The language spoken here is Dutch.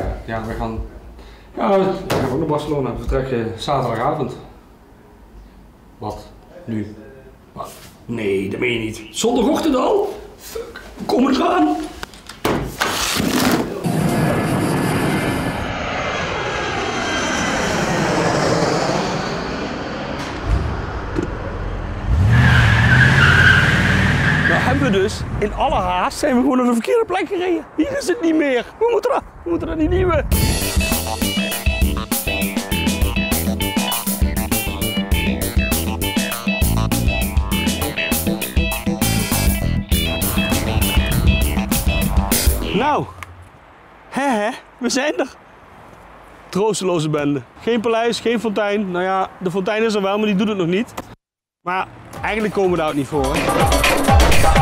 Ja, we gaan ook naar Barcelona. We vertrekken zaterdagavond. Wat? Nu? Wat? Nee, dat meen je niet. Zondagochtend al? Fuck, we komen eraan. We dus in alle haast zijn we gewoon naar de verkeerde plek gereden. Hier is het niet meer. We moeten naar die nieuwe. Nou, we zijn er. Troosteloze bende. Geen paleis, geen fontein. Nou ja, de fontein is er wel, maar die doet het nog niet. Maar eigenlijk komen we daar ook niet voor. Hè?